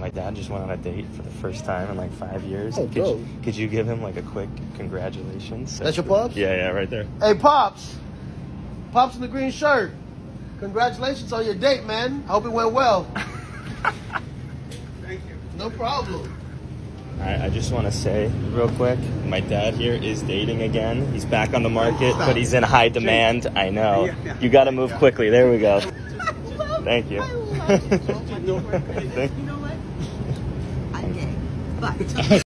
my dad just went on a date for the first time in like 5 years. Oh, could you give him like a quick congratulations? That's your pops? Yeah, right there. Hey, Pops. Pops in the green shirt. Congratulations on your date, man. I hope it went well. Thank you. No problem. I just want to say real quick, my dad here is dating again. He's back on the market, but he's in high demand. I know. Yeah. You got to move quickly. There we go. Thank you. You know what? I'm gay, but